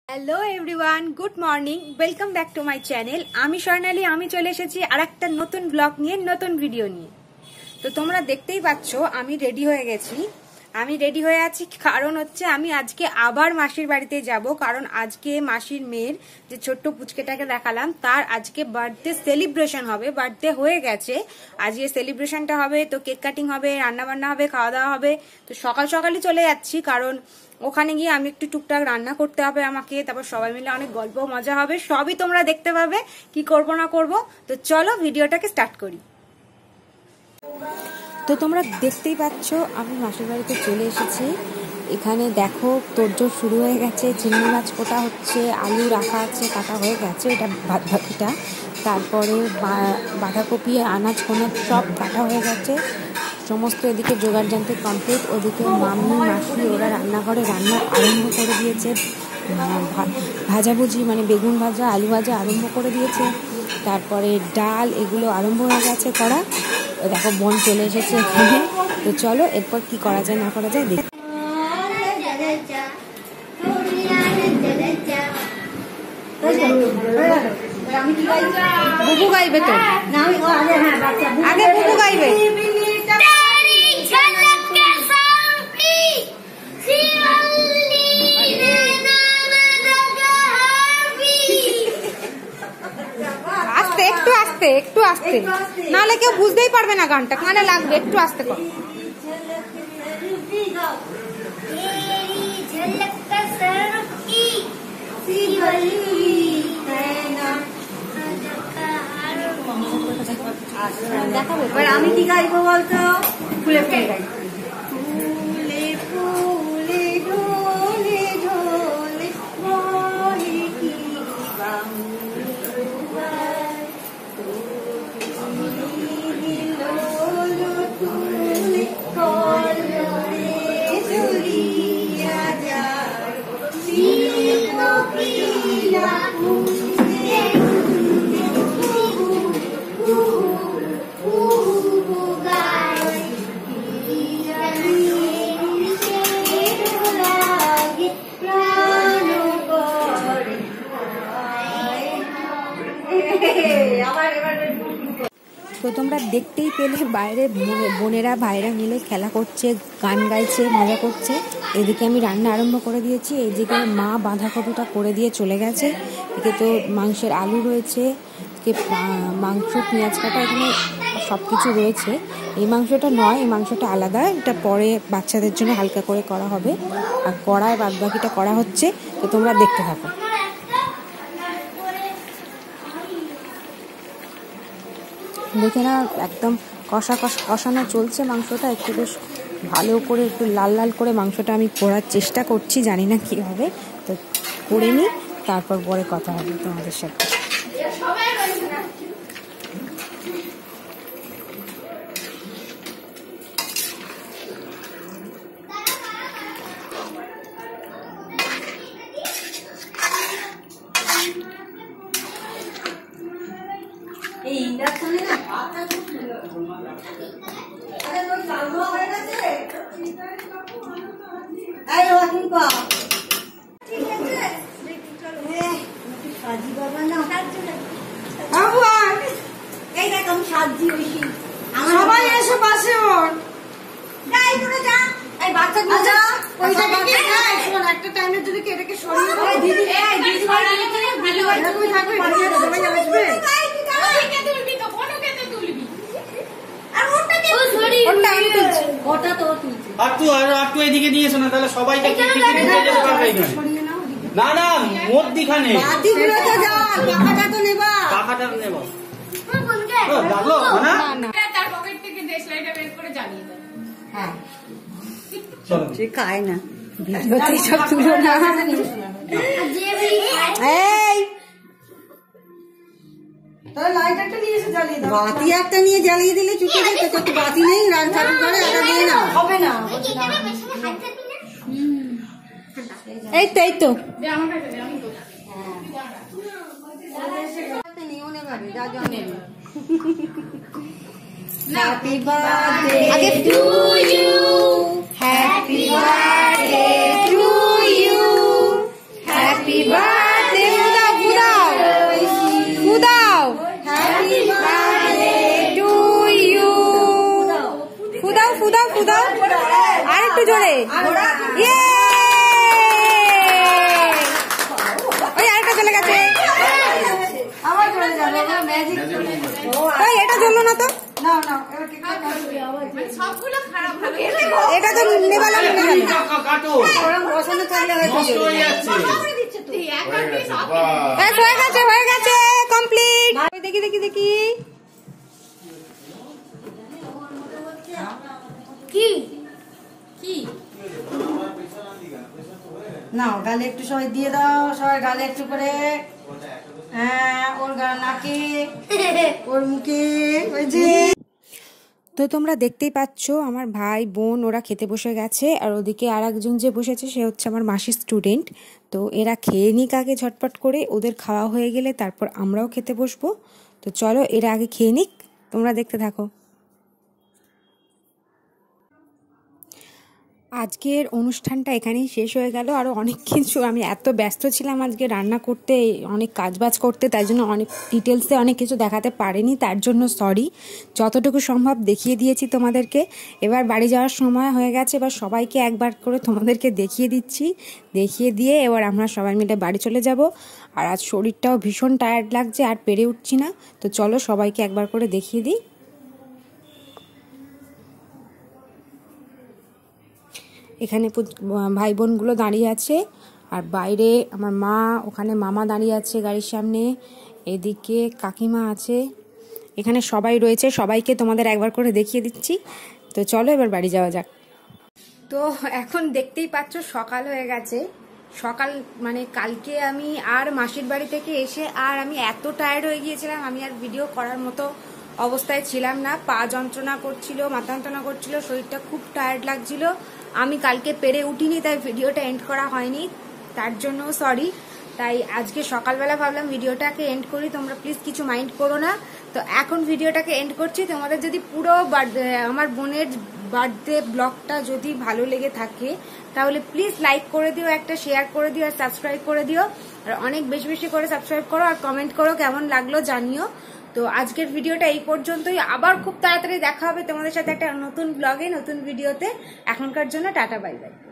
Hello everyone, good morning, welcome back to my channel. আমি স্বর্ণালী, আমি চলে এসেছি আর একটা নতুন ব্লগ নিয়ে, নতুন ভিডিও নিয়ে। তো তোমরা দেখতেই পাচ্ছ আমি রেডি হয়ে গেছি। আমি রেডি হয়ে আছি কারণ হচ্ছে আমি আজকে আবার মাসির বাড়িতে যাব, কারণ আজকে মাসির মেয়ের যে ছোট্ট পুচকেটাকে দেখালাম তার আজকে বার্থডে সেলিব্রেশন হবে। বার্থডে হয়ে গেছে, আজকে সেলিব্রেশনটা হবে, তো কেক কাটিং হবে, রান্না বান্না হবে, খাওয়া দাওয়া হবে। তো সকাল সকালই চলে যাচ্ছি কারণ ওখানে গিয়ে আমি একটু টুকটাক রান্না করতে হবে আমাকে, তারপর সবাই মিলে অনেক গল্প মজা হবে, সবই তোমরা দেখতে পাবে কি করব না করব। তো চলো ভিডিওটাকে স্টার্ট করি। তো তোমরা দেখতেই পাচ্ছ আমি মাসির বাড়িতে চলে এসেছি। এখানে দেখো তোড়জোড় শুরু হয়ে গেছে, চিংড়ি মাছ কোটা হচ্ছে, আলু রাখা আছে, কাটা হয়ে গেছে, এটা ভাত ভাতিটা। তারপরে বাঁধাকপি, আনাজ কোনাজ সব কাটা হয়ে গেছে, সমস্ত এদিকে জোগাড় যন্ত্র কমপ্লিট। ওদিকে মামি মাসি ওরা রান্নাঘরে রান্না আরম্ভ করে দিয়েছে, ভাজাভুজি মানে বেগুন ভাজা আলু ভাজা আরম্ভ করে দিয়েছে। তারপরে ডাল এগুলো আরম্ভ হয়ে গেছে করা। দেখো বোন চলে এসেছে এখানে। তো চলো এরপর কি করা যায় না করা যায় দেখি। বুবু গাইবে তো, আগে বুবু গাইবে। আস্তে, একটু আস্তে, একটু আস্তে, নাহলে কেউ বুঝতেই পারবে না গানটা, কানে লাগবে, একটু আস্তে কর। আমি কি গাইবো বলতো? ফুলে ফুলে গাইবো। তো তোমরা দেখতেই পেলে বাইরে বোনেরা ভাইরা মিলে খেলা করছে, গান গাইছে, মজা করছে। এদিকে আমি রান্না আরম্ভ করে দিয়েছি। এইদিকে মা বাঁধাকপিটা করে দিয়ে চলে গেছে। এদিকে তো মাংসের আলু রয়েছে, মাংস পেঁয়াজ কাটা, এখানে সব কিছু রয়েছে। এই মাংসটা নয়, এই মাংসটা আলাদা, এটা পরে বাচ্চাদের জন্য হালকা করে করা হবে। আর কড়ায় বাদবাকিটা করা হচ্ছে। তো তোমরা দেখতে থাকো। দেখে না, একদম কষানো চলছে মাংসটা। একটু বেশ ভালো করে একটু লাল লাল করে মাংসটা আমি করার চেষ্টা করছি, জানি না কী হবে। তো করে নিই, তারপর পরে কথা হবে তোমাদের সাথে। এই ইন্ডাকশনে না ভাতটা খুব সুন্দর। আরে ওই চালু হয়ে গেছে। এই ওয়াকিং পা। ঠিক আছে। চলো। সাজি বাবা না। বাবু এই দেখ আমি সাজি হইছি। সবাই এসে পাশে ওর। গাই করে যা। এই বাচ্চাগুলো যা। ওই জায়গায় যাই। শোন একটা টাইমের যদি কেটে সরিয়ে দাও। দিদি এই দিদি ভালো থাকবে। সবাই আসবে। এদিকে নিয়ে এসো না, তাহলে সবাইকে না না মধ্যিখানে পাখাটা নেবা। সে খায় না, ভিডিওতে সব তুলো না। বাতি একটা নিয়ে জ্বালিয়ে দিলে চুকে যেত। তো বাতি নেই, ঠাকুর ঘরে একটা দিয়ে না হবে না। এই তো এই তো Happy birthday Happy to you. Happy birthday to you. Happy birthday. একটু জোরে ওই আরেকটা চলে গেছে এটা জ্বললো না তো এটা তো নেবালাম হয়ে গেছে কমপ্লিট দেখি দেখি দেখি কি কি নাও গালে একটু সবাই দিয়ে দাও সবাই গালে একটু করে হ্যাঁ ওর নাকে ওর মুখে ওই যে তো তোমরা দেখতেই পাচ্ছ আমার ভাই বোন ওরা খেতে বসে গেছে আর ওদিকে আর একজন যে বসেছে সে হচ্ছে আমার মাসির স্টুডেন্ট তো এরা খেয়ে নিক আগে ঝটপট করে ওদের খাওয়া হয়ে গেলে তারপর আমরাও খেতে বসবো তো চলো এরা আগে খেয়ে নিক তোমরা দেখতে থাকো আজকের অনুষ্ঠানটা এখানেই শেষ হয়ে গেল আরও অনেক কিছু আমি এত ব্যস্ত ছিলাম আজকে রান্না করতে অনেক কাজবাজ করতে তাই জন্য অনেক ডিটেলসে অনেক কিছু দেখাতে পারিনি তার জন্য সরি যতটুকু সম্ভব দেখিয়ে দিয়েছি তোমাদেরকে এবার বাড়ি যাওয়ার সময় হয়ে গেছে এবার সবাইকে একবার করে তোমাদেরকে দেখিয়ে দিচ্ছি দেখিয়ে দিয়ে এবার আমরা সবাই মিলে বাড়ি চলে যাব আর আজ শরীরটাও ভীষণ টায়ার্ড লাগছে আর পেরে উঠছি না তো চলো সবাইকে একবার করে দেখিয়ে দিই এখানে ভাই বোনগুলো দাঁড়িয়ে আছে আর বাইরে আমার মা ওখানে মামা দাঁড়িয়ে আছে গাড়ির সামনে এদিকে কাকিমা আছে এখানে সবাই রয়েছে সবাইকে তোমাদের একবার করে দেখিয়ে দিচ্ছি তো চলো এবার বাড়ি যাওয়া যাক তো এখন দেখতেই পাচ্ছ সকাল হয়ে গেছে সকাল মানে কালকে আমি আর মাসির বাড়ি থেকে এসে আর আমি এত টায়ার্ড হয়ে গিয়েছিলাম আমি আর ভিডিও করার মতো অবস্থায় ছিলাম না পা যন্ত্রণা করছিল মাথা যন্ত্রণা করছিল শরীরটা খুব টায়ার্ড লাগছিল আমি কালকে পেরে উঠিনি তাই ভিডিওটা এন্ড করা হয়নি তার জন্য সরি তাই আজকে সকালবেলা ভাবলাম ভিডিওটাকে এন্ড করি তোমরা প্লিজ কিছু মাইন্ড করো না তো এখন ভিডিওটাকে এন্ড করছি তোমাদের যদি পুরো আমার বোনের বার্থডে ব্লগটা যদি ভালো লেগে থাকে তাহলে প্লিজ লাইক করে দিও একটা শেয়ার করে দিও আর সাবস্ক্রাইব করে দিও আর অনেক বেশি বেশি করে সাবস্ক্রাইব করো আর কমেন্ট করো কেমন লাগলো জানিও তো আজকের ভিডিওটা এই পর্যন্তই আবার খুব তাড়াতাড়ি দেখা হবে তোমাদের সাথে একটা নতুন ব্লগে নতুন ভিডিওতে এখনকার জন্য টাটা বাই বাই